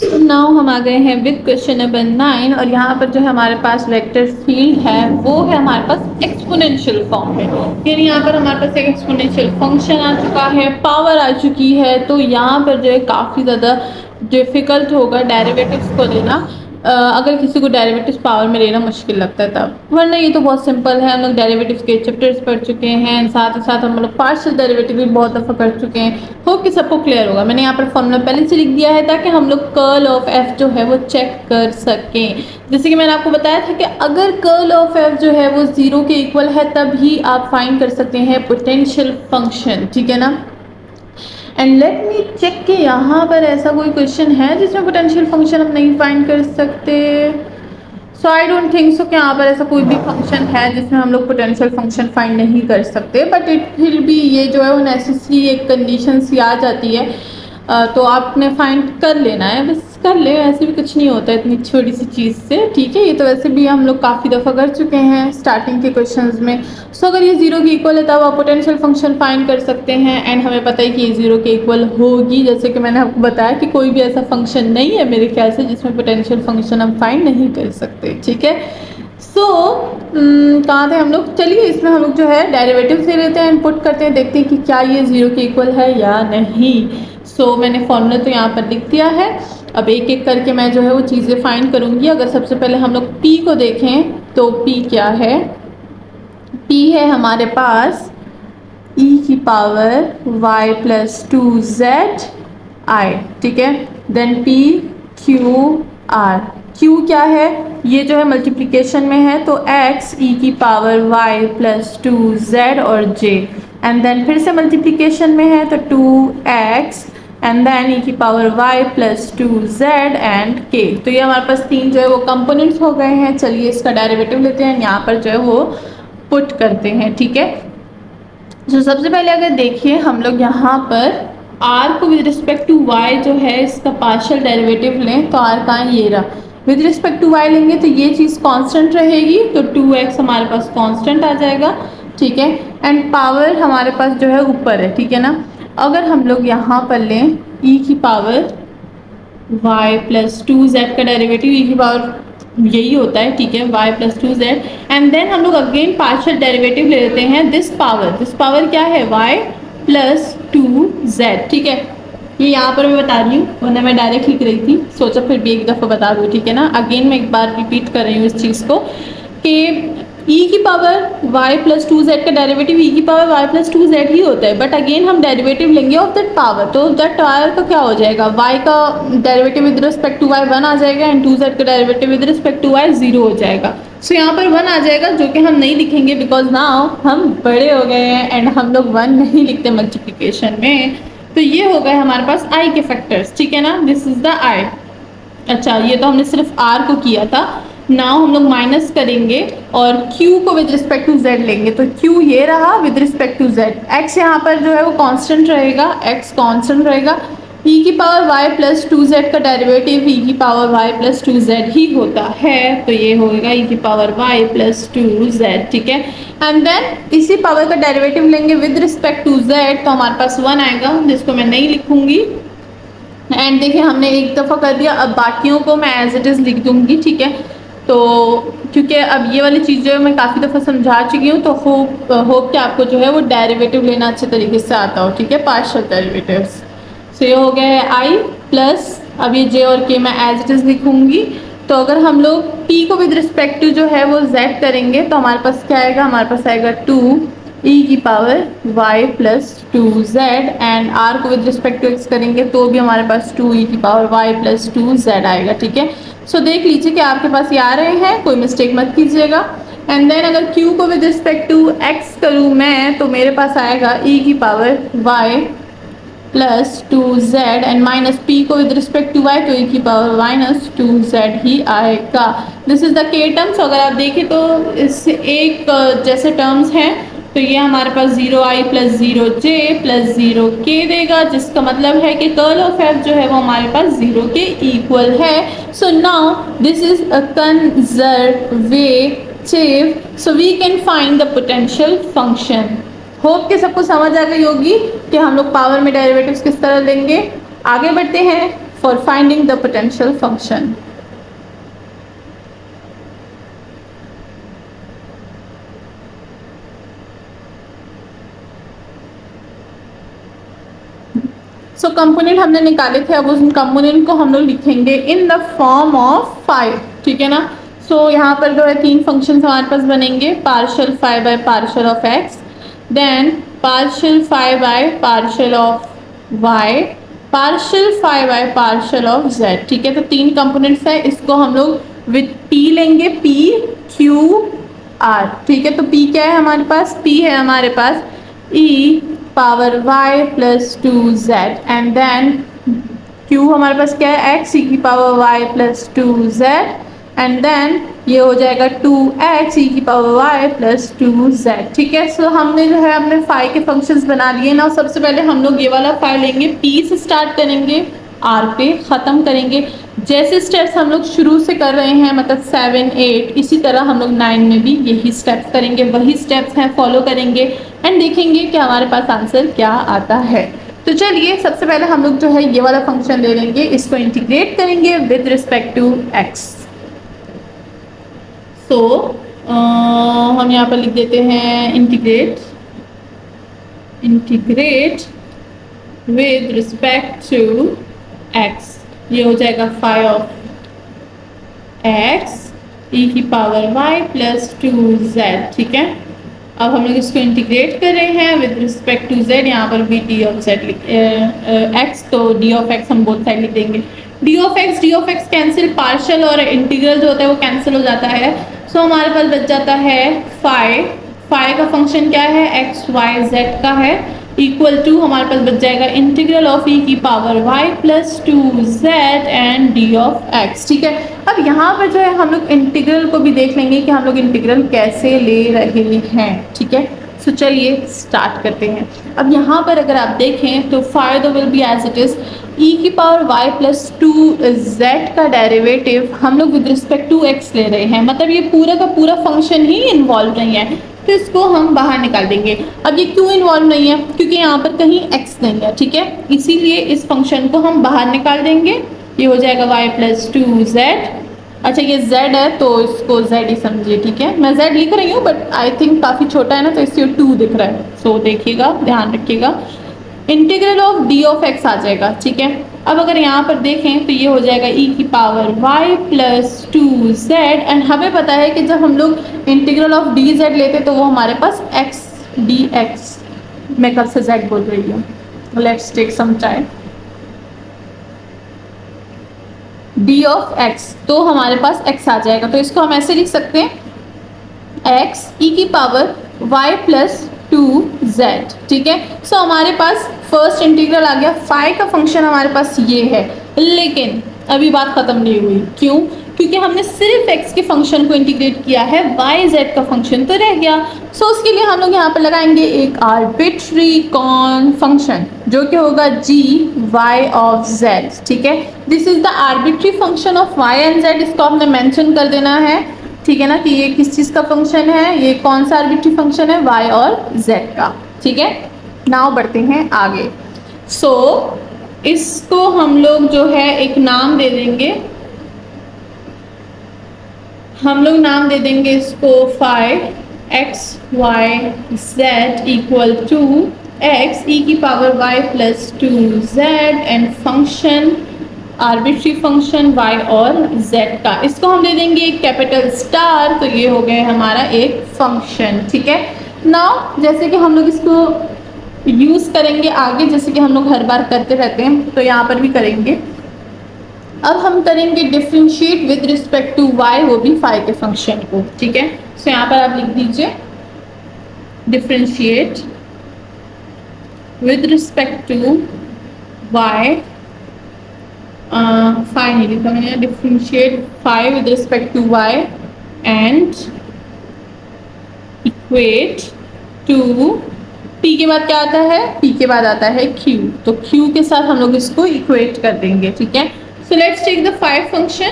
Now हम आ गए हैं विद क्वेश्चन नंबर 9 और यहाँ पर जो है हमारे पास वेक्टर फील्ड है वो है हमारे पास एक्सपोनेंशियल फॉर्म में, यानी यहाँ पर हमारे पास एक एक्सपोनेंशियल फंक्शन आ चुका है, पावर आ चुकी है। तो यहाँ पर जो है काफ़ी ज़्यादा डिफ़िकल्ट होगा डेरिवेटिव्स को लेना, अगर किसी को डेरिवेटिव्स पावर में लेना मुश्किल लगता है तब, वरना ये तो बहुत सिंपल है। हम लोग डेरिवेटिव्स के चैप्टर्स पढ़ चुके हैं, साथ ही साथ हम लोग पार्शियल डेरिवेटिव भी बहुत दफ़ा कर चुके हैं। होप कि सबको क्लियर होगा। मैंने यहाँ पर फॉर्मूला पहले से लिख दिया है ताकि हम लोग कर्ल ऑफ एफ जो है वो चेक कर सकें। जैसे कि मैंने आपको बताया था कि अगर कर्ल ऑफ एफ जो है वो 0 के इक्वल है तब ही आप फाइंड कर सकते हैं पोटेंशियल फंक्शन, ठीक है ना। एंड लेट मी चेक कि यहाँ पर ऐसा कोई क्वेश्चन है जिसमें पोटेंशियल फंक्शन हम नहीं फाइंड कर सकते। सो आई डोंट थिंक सो कि यहाँ पर ऐसा कोई भी फंक्शन है जिसमें हम लोग पोटेंशियल फंक्शन फाइंड नहीं कर सकते, बट इट विल बी, ये जो है वो नेसेसरी एक कंडीशन सी आ जाती है, तो आपने फाइंड कर लेना है, बस कर ले, ऐसे भी कुछ नहीं होता इतनी छोटी सी चीज़ से, ठीक है। ये तो वैसे भी हम लोग काफ़ी दफ़ा कर चुके हैं स्टार्टिंग के क्वेश्चंस में। सो अगर ये 0 के इक्वल है तब आप पोटेंशियल फंक्शन फाइंड कर सकते हैं, एंड हमें पता है कि ये 0 के इक्वल होगी। जैसे कि मैंने आपको बताया कि कोई भी ऐसा फंक्शन नहीं है मेरे ख्याल से जिसमें पोटेंशियल फंक्शन हम फाइंड नहीं कर सकते, ठीक है। सो कहाँ थे हम लोग, चलिए इसमें हम लोग जो है डेरिवेटिव ले लेते हैं, पुट करते हैं, देखते हैं कि क्या ये 0 के इक्वल है या नहीं। सो मैंने फॉर्मूला तो यहाँ पर लिख दिया है, अब एक एक करके मैं जो है वो चीज़ें फाइंड करूँगी। अगर सबसे पहले हम लोग P को देखें तो P क्या है, P है हमारे पास e की पावर y प्लस 2zi, ठीक है। Then P Q R, Q क्या है, ये जो है मल्टीप्लिकेशन में है तो x e की पावर y प्लस 2z और j, एंड देन फिर से मल्टीप्लिकेशन में है तो 2x एंड देन e की power y plus 2z and k। तो ये हमारे पास तीन जो है वो कंपोनेंट्स हो गए हैं। चलिए इसका डेरिवेटिव लेते हैं, यहाँ पर जो है वो पुट करते हैं, ठीक है। तो सबसे पहले अगर देखिए हम लोग यहाँ पर r को विद रिस्पेक्ट टू y जो है इसका पार्शियल डेरिवेटिव लें तो r का ये रहा, विद रिस्पेक्ट टू y लेंगे तो ये चीज़ कांस्टेंट रहेगी तो 2x हमारे पास कांस्टेंट आ जाएगा, ठीक है। एंड पावर हमारे पास जो है ऊपर है, ठीक है ना। अगर हम लोग यहाँ पर लें e की पावर y प्लस 2z का डेरिवेटिव, e की पावर यही होता है, ठीक है, y plus 2z, and then हम लोग अगेन पार्शियल डेरिवेटिव ले लेते हैं दिस पावर क्या है y प्लस 2z, ठीक है। ये यहाँ पर मैं बता रही हूँ, वरना मैं डायरेक्ट लिख रही थी, सोचा फिर भी एक दफ़ा बता दूँ, ठीक है ना। अगेन मैं एक बार रिपीट कर रही हूँ इस चीज़ को कि e की पावर y प्लस 2z का डेरिवेटिव e की पावर y प्लस 2z ही होता है, बट अगेन हम डेरिवेटिव लेंगे ऑफ दैट पावर, तो दैट पावर का क्या हो जाएगा, y का derivative with respect to y 1 आ जाएगा एंड 2z का derivative with respect to y 0 हो जाएगा। सो यहाँ पर 1 आ जाएगा जो कि हम नहीं लिखेंगे बिकॉज नाउ हम बड़े हो गए हैं एंड हम लोग 1 नहीं लिखते मल्टीप्लिकेशन में। तो ये हो गए हमारे पास i के फैक्टर्स, ठीक है ना, दिस इज द i। अच्छा ये तो हमने सिर्फ r को किया था, नाउ हम लोग माइनस करेंगे और q को विद रिस्पेक्ट टू z लेंगे तो q ये रहा with respect to z, x यहाँ पर जो है वो कांस्टेंट रहेगा, x कांस्टेंट रहेगा, e की पावर y प्लस 2z का डेरिवेटिव e की पावर y प्लस 2z ही होता है तो ये होगा e की पावर y प्लस 2z, ठीक है। एंड देन इसी पावर का डेरिवेटिव लेंगे विद रिस्पेक्ट टू z तो हमारे पास 1 आएगा जिसको मैं नहीं लिखूंगी। एंड देखिए हमने एक दफ़ा कर दिया, अब बाकियों को मैं एज इट इज़ लिख दूंगी, ठीक है। तो क्योंकि अब ये वाली चीज़ जो है मैं काफ़ी दफ़ा समझा चुकी हूँ तो होप कि आपको जो है वो डेरिवेटिव लेना अच्छे तरीके से आता हो, ठीक है, पार्शियल डेरिवेटिव्स। सो ये हो गया है i प्लस, अब ये j और k मैं एज इट इज़ लिखूँगी। तो अगर हम लोग p को विद रिस्पेक्ट टू जो है वो z करेंगे तो हमारे पास क्या आएगा, हमारे पास आएगा 2 e की power y plus 2z and r को विद रिस्पेक्ट टू x करेंगे तो भी हमारे पास 2 e की पावर y प्लस 2z आएगा, ठीक है। सो देख लीजिए कि आपके पास ये आ रहे हैं, कोई मिस्टेक मत कीजिएगा। एंड देन अगर q को विद रिस्पेक्ट टू x करूँ मैं तो मेरे पास आएगा e की power y plus 2z and minus p को विद रिस्पेक्ट टू y तो e की पावर माइनस 2z ही आएगा। This is the k terms. अगर आप देखें तो इससे एक जैसे टर्म्स हैं तो ये हमारे पास 0i plus 0j plus 0k देगा, जिसका मतलब है कि कर्ल ऑफ f जो है वो हमारे पास 0 के इक्वल है। So now this is a conservative, so we can find the potential function. Hope कि सबको समझ आ गई होगी कि हम लोग पावर में डेरिवेटिव्स किस तरह लेंगे। आगे बढ़ते हैं for finding the potential function. So component हमने निकाले थे, अब उस कंपोनेंट को हम लोग लिखेंगे in the form of five, ठीक है ना। सो यहाँ पर जो है तीन फंक्शंस हमारे पास बनेंगे, partial five by partial of x, then partial five by partial of y, partial five by partial of z, ठीक है। तो तीन कंपोनेंट्स है, इसको हम लोग विद पी लेंगे, पी क्यू आर, ठीक है। तो पी क्या है हमारे पास, पी है हमारे पास e power y plus 2z and then q हमारे पास क्या है, x e की power y plus 2z and then ये हो जाएगा 2x e की पावर y प्लस 2z, ठीक है। सो हमने जो है अपने फाई के फंक्शंस बना लिए ना। सबसे पहले हम लोग ये वाला फाई लेंगे, p से स्टार्ट करेंगे, r पे ख़त्म करेंगे। जैसे स्टेप्स हम लोग शुरू से कर रहे हैं, मतलब 7, 8, इसी तरह हम लोग 9 में भी यही स्टेप्स करेंगे, वही स्टेप्स हैं, फॉलो करेंगे एंड देखेंगे कि हमारे पास आंसर क्या आता है। तो चलिए सबसे पहले हम लोग जो है ये वाला फंक्शन ले लेंगे, इसको इंटीग्रेट करेंगे with respect to x। So हम यहाँ पर लिख देते हैं integrate with respect to x, ये हो जाएगा फाइव ऑफ x e की पावर y प्लस 2z, ठीक है। अब हम लोग इसको इंटीग्रेट कर रहे हैं विद रिस्पेक्ट टू z, यहाँ पर भी d ऑफ z x, तो d ऑफ x हम बोथ साइड लिख देंगे। d of x cancel, partial और इंटीग्रल जो होता है वो कैंसिल हो जाता है। सो हमारे पास बच जाता है फाई का फंक्शन क्या है, x y z का है, इक्वल टू हमारे पास बच जाएगा इंटीग्रल ऑफ e की power y plus 2z and d of x, ठीक है। अब यहाँ पर जो है हम लोग इंटीग्रल को भी देख लेंगे कि हम लोग इंटीग्रल कैसे ले रहे हैं, ठीक है। सो चलिए स्टार्ट करते हैं। अब यहाँ पर अगर आप देखें तो five will be as it is e की पावर y प्लस 2z का डेरिवेटिव हम लोग विद रिस्पेक्ट टू x ले रहे हैं, मतलब ये पूरा का पूरा फंक्शन ही इन्वॉल्व नहीं है, तो इसको हम बाहर निकाल देंगे। अब ये क्यों इन्वॉल्व नहीं है, क्योंकि यहाँ पर कहीं x नहीं है, ठीक है, इसीलिए इस फंक्शन को हम बाहर निकाल देंगे। ये हो जाएगा y प्लस 2z, अच्छा ये z है तो इसको z ही समझिए, ठीक है। मैं z लिख रही हूँ बट आई थिंक काफ़ी छोटा है ना, तो इसलिए 2 दिख रहा है। सो देखिएगा, ध्यान रखिएगा, integral of d of x आ जाएगा, ठीक है। अब अगर यहाँ पर देखें तो ये हो जाएगा e की power y plus 2z and हमें पता है कि जब हम लोग इंटीग्रल ऑफ dz लेते तो वो हमारे पास x dx, मैं कब से z बोल रही हूँ, let's take some time, d of x, तो हमारे पास x आ जाएगा। तो इसको हम ऐसे लिख सकते हैं x e की पावर y प्लस 2z, ठीक है। सो हमारे पास फर्स्ट इंटीग्रल आ गया, फाई का फंक्शन हमारे पास ये है, लेकिन अभी बात खत्म नहीं हुई। क्यों? क्योंकि हमने सिर्फ x के फंक्शन को इंटीग्रेट किया है, y z का फंक्शन तो रह गया। सो उसके लिए हम लोग यहाँ पर लगाएंगे एक आर्बिट्री कॉन फंक्शन जो कि होगा g y ऑफ z, ठीक है। This is the arbitrary function of y and z, इसको आपने मेंशन कर देना है, ठीक है ना, कि ये किस चीज़ का फंक्शन है, ये कौन सा आर्बिट्री फंक्शन है, y और z का, ठीक है। नाउ बढ़ते हैं आगे। सो इसको हम लोग जो है एक नाम दे देंगे, हम लोग नाम दे देंगे इसको phi x y z equal to x e की power y plus 2z and function arbitrary function y और z का, इसको हम दे देंगे एक कैपिटल स्टार, तो ये हो गया हमारा एक फंक्शन, ठीक है। नाउ जैसे कि हम लोग इसको यूज़ करेंगे आगे, जैसे कि हम लोग हर बार करते रहते हैं, तो यहाँ पर भी करेंगे। अब हम करेंगे differentiate with respect to y, वो भी फाई के फंक्शन को, ठीक है। सो यहाँ पर आप लिख दीजिए differentiate with respect to y, phi नहीं लिखा मैंने, differentiate phi with respect to y and equate to p के बाद क्या आता है, p के बाद आता है q, तो q के साथ हम लोग इसको इक्वेट कर देंगे, ठीक है। So let's take the five function,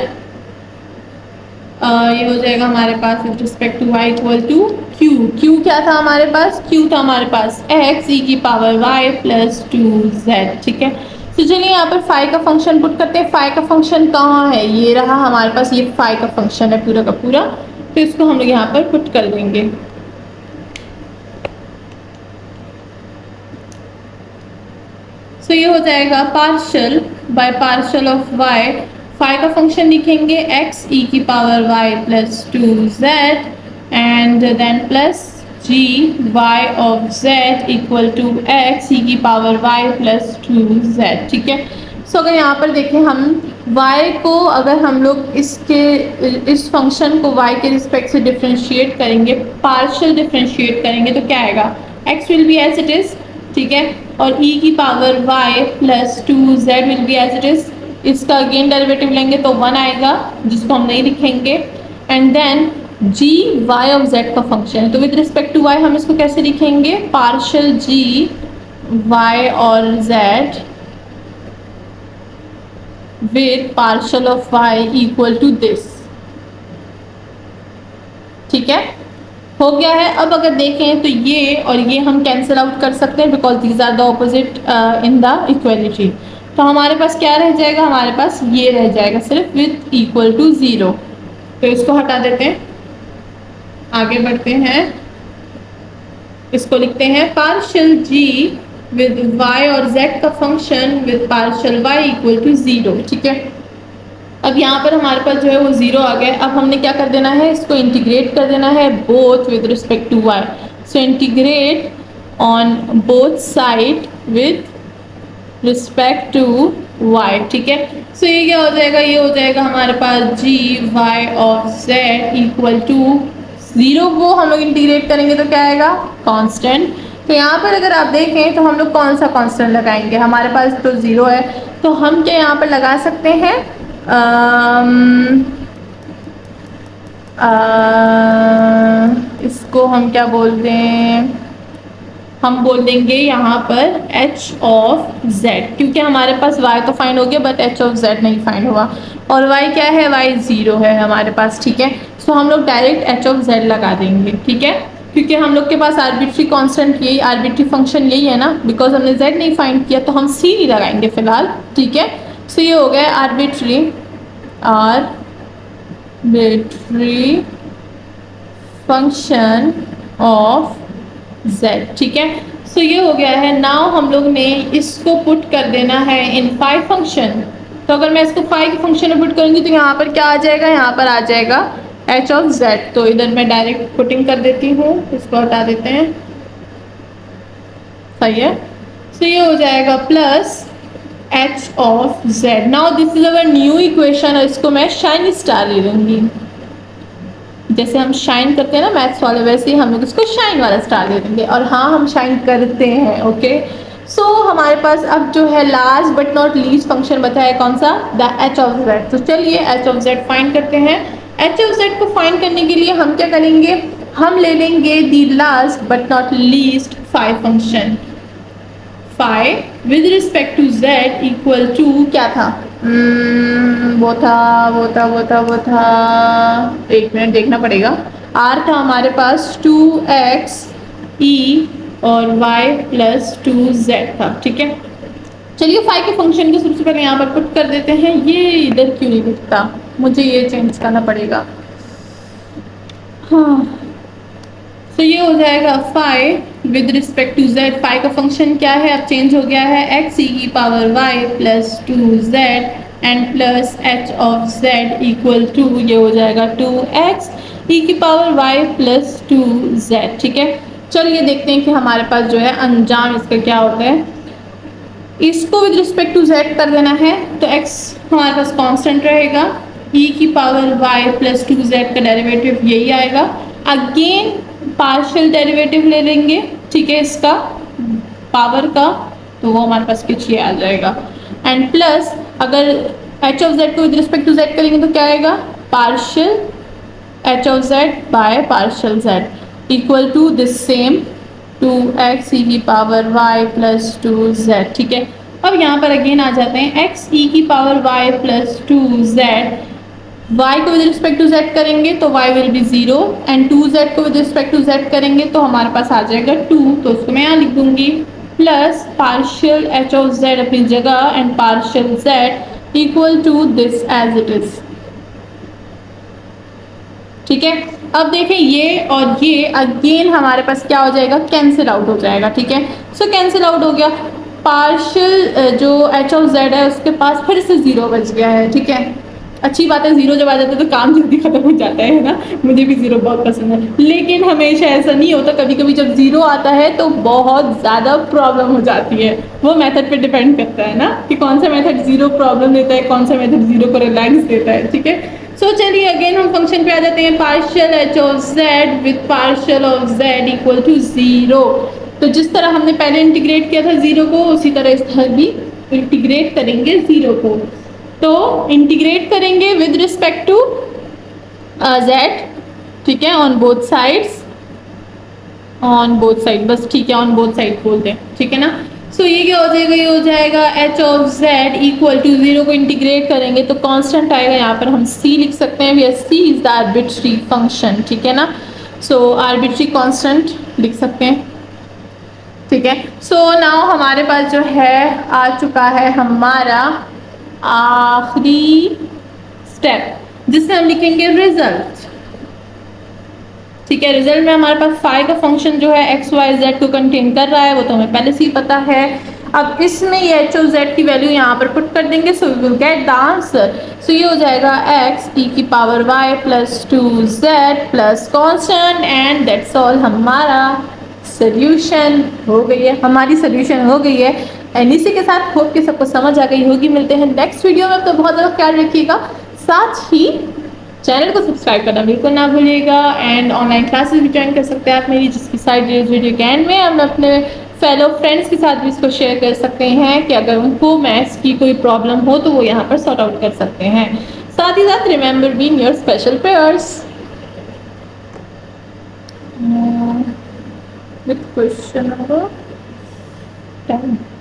ये हो जाएगा हमारे पास with respect to y equal to q क्या था हमारे पास, q था हमारे पास x e की पावर y प्लस 2z, ठीक है। तो चलिए यहाँ पर फाई का फंक्शन पुट करते हैं। फाई का फंक्शन कहाँ है, ये रहा हमारे पास, ये फाई का फंक्शन है पूरा का पूरा। तो इसको हम लोग यहाँ पर पुट कर देंगे। सो ये हो जाएगा partial by partial of Y. Phi का फंक्शन लिखेंगे x e की power y plus 2z and then plus g y of z equal to x e की पावर y प्लस 2z। ठीक है। सो अगर यहाँ पर देखें हम y को, अगर हम लोग इस फंक्शन को y के रिस्पेक्ट से डिफ्रेंशिएट करेंगे, पार्शियल डिफ्रेंशिएट करेंगे, तो क्या आएगा, x will be as it is. ठीक है। और e की power y plus 2z will be as it is. इसका अगेन डेरिवेटिव लेंगे तो 1 आएगा, जिसको हम नहीं लिखेंगे। And then g y of z का फंक्शन है, तो विद रिस्पेक्ट टू y हम इसको कैसे लिखेंगे, पार्शियल g y और z with partial of y equal to this. ठीक है, हो गया है। अब अगर देखें तो ये और ये हम कैंसिल आउट कर सकते हैं because these are the opposite in the equality. तो हमारे पास क्या रह जाएगा, हमारे पास ये रह जाएगा सिर्फ विद इक्वल टू 0। तो इसको हटा देते हैं, आगे बढ़ते हैं। इसको लिखते हैं पार्शियल g विद y और z का function with partial y equal to 0। ठीक है। अब यहाँ पर हमारे पास जो है वो 0 आ गया। अब हमने क्या कर देना है, इसको इंटीग्रेट कर देना है both with respect to y। So integrate on both side with respect to y। ठीक है। सो ये क्या हो जाएगा, ये हो जाएगा हमारे पास g y of z equal to 0 को हम लोग इंटीग्रेट करेंगे तो क्या आएगा, कांस्टेंट। तो यहाँ पर अगर आप देखें तो हम लोग कौन सा कांस्टेंट लगाएंगे, हमारे पास तो 0 है, तो हम क्या यहाँ पर लगा सकते हैं, इसको हम क्या बोल दें, हम बोल देंगे यहाँ पर h ऑफ z, क्योंकि हमारे पास y तो फाइंड हो गया बट h ऑफ z नहीं फाइंड हुआ। और y क्या है, y 0 है हमारे पास। ठीक है। सो हम लोग डायरेक्ट h ऑफ z लगा देंगे। ठीक है, क्योंकि हम लोग के पास आर्बिट्री कांस्टेंट यही, आर्बिट्री फंक्शन यही है ना, बिकॉज हमने z नहीं फाइंड किया तो हम c ही लगाएंगे फिलहाल। ठीक है। सो ये हो गया आर्बिट्री फंक्शन ऑफ z। ठीक है। सो ये हो गया है। नाउ हम लोग ने इसको पुट कर देना है इन फाई फंक्शन। तो अगर मैं इसको फाई के फंक्शन में पुट करूँगी तो यहाँ पर क्या आ जाएगा, यहाँ पर आ जाएगा h ऑफ z। तो इधर मैं डायरेक्ट पुटिंग कर देती हूँ, इसको हटा देते हैं। सही है। सो ये हो जाएगा plus h of z। Now this is our new equation, और इसको मैं शाइन स्टार ले लूँगी। जैसे हम शाइन करते हैं ना मैथ्स वाले, वैसे ही हम लोग इसको शाइन वाला स्टार दे देंगे। और हाँ, हम शाइन करते हैं। ओके। सो हमारे पास अब जो है last but not least function बचा है, कौन सा, द h ऑफ z। तो चलिए h ऑफ z फाइंड करते हैं। h ऑफ z को फाइंड करने के लिए हम क्या करेंगे, हम ले लेंगे the last but not least phi function. Phi with respect to z equal to क्या था, वो था, एक मिनट देखना पड़ेगा। r था हमारे पास 2x e और y प्लस 2z था। ठीक है। चलिए फाई के फंक्शन के सबसे पहले यहाँ पर पुट कर देते हैं। ये इधर क्यों नहीं दिखता, मुझे ये चेंज करना पड़ेगा। हाँ, तो ये हो जाएगा phi with respect to z। Phi का फंक्शन क्या है, अब चेंज हो गया है, x e की power y plus 2z and plus h of z equal to, ये हो जाएगा 2x e की पावर y प्लस 2z। ठीक है। चलिए देखते हैं कि हमारे पास जो है अंजाम इसका क्या होता है। इसको विद रिस्पेक्ट टू z कर देना है, तो x हमारे पास कांस्टेंट रहेगा, e की पावर y प्लस 2z का डेरिवेटिव यही आएगा। अगेन पार्शियल डेरिवेटिव ले लेंगे। ठीक है, इसका पावर का, तो वो हमारे पास कुछ ये आ जाएगा। एंड प्लस अगर h ऑफ z को विद रिस्पेक्ट टू z करेंगे तो क्या आएगा, partial h of z by partial z equal to this same 2x e की पावर y प्लस 2z। ठीक है। अब यहाँ पर अगेन आ जाते हैं, x e की power y plus 2z, y को विद रिस्पेक्ट टू z करेंगे तो y will be 0 and 2z को विद रिस्पेक्ट टू z करेंगे तो हमारे पास आ जाएगा 2। तो उसको मैं यहाँ लिख दूंगी plus partial H of Z अपनी जगह and partial Z equal to this as it is. ठीक है, अब देखें ये और ये अगेन हमारे पास क्या हो जाएगा, कैंसिल आउट हो जाएगा। ठीक है, सो कैंसिल आउट हो गया। पार्शियल जो एच ऑफ जेड है उसके पास फिर से ज़ीरो बच गया है। ठीक है, अच्छी बात है, ज़ीरो जब आ जाता है तो काम जल्दी ख़त्म हो जाता है ना। मुझे भी ज़ीरो बहुत पसंद है, लेकिन हमेशा ऐसा नहीं होता। कभी कभी जब ज़ीरो आता है तो बहुत ज़्यादा प्रॉब्लम हो जाती है। वो मेथड पे डिपेंड करता है ना कि कौन सा मेथड ज़ीरो प्रॉब्लम देता है, कौन सा मेथड ज़ीरो को रिलैक्स देता है। ठीक है, सो चलिए अगेन हम फंक्शन पे आ जाते हैं। Partial H of Z with partial of Z equal to zero. तो जिस तरह हमने पहले इंटीग्रेट किया था ज़ीरो को, उसी तरह इस तरह भी इंटीग्रेट करेंगे ज़ीरो को। तो इंटीग्रेट करेंगे विद रिस्पेक्ट टू जेड। ठीक है, on both sides, on both side, बस ठीक है, ऑन बोथ साइड बोल दें। ठीक है ना, सो ये क्या हो जाएगा, ये हो जाएगा H of Z equal to zero को इंटीग्रेट करेंगे तो कांस्टेंट आएगा। यहाँ पर हम सी लिख सकते हैं, C is the arbitrary function. ठीक है ना, सो आर्बिट्री कांस्टेंट लिख सकते हैं। ठीक है, सो नाउ हमारे पास जो है आ चुका है हमारा आखिरी स्टेप जिससे हम लिखेंगे रिजल्ट। ठीक है, रिजल्ट में हमारे पास फाई का फंक्शन जो है एक्स वाई जेड को कंटेन कर रहा है, वो तो हमें पहले से ही पता है। अब इसमें ये एच ऑफ जेड की वैल्यू यहाँ पर पुट कर देंगे, so we will get the answer. सो ये हो जाएगा एक्स ई की power Y plus 2z plus constant and that's all. हमारा सोल्यूशन हो गई है, हमारी सोल्यूशन हो गई है। एंड इसी के साथ होप कि सबको समझ आ गई होगी। मिलते हैं नेक्स्ट वीडियो में, तो बहुत ज़्यादा ख्याल रखिएगा। साथ ही चैनल को सब्सक्राइब करना बिल्कुल ना भूलिएगा। एंड ऑनलाइन क्लासेस भी ज्वाइन कर सकते हैं आप मेरी, जिसकी साइड इस वीडियो के एंड में हम अपने फेलो फ्रेंड्स के साथ भी इसको शेयर कर सकते हैं कि अगर उनको मैथ्स की कोई प्रॉब्लम हो तो वो यहाँ पर सॉर्ट आउट कर सकते हैं। साथ ही साथ remember being your special prayers with question number 10.